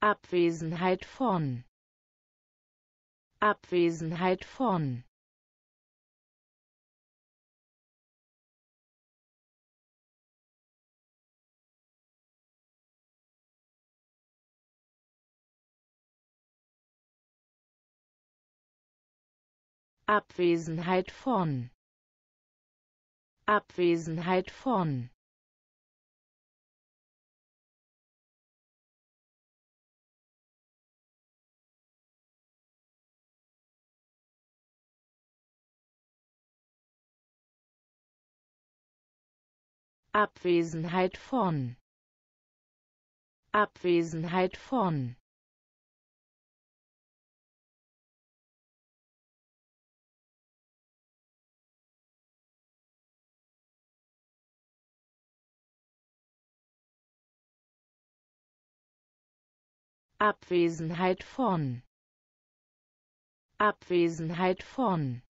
Abwesenheit von, Abwesenheit von, Abwesenheit von, Abwesenheit von, Abwesenheit von, Abwesenheit von, Abwesenheit von, Abwesenheit von,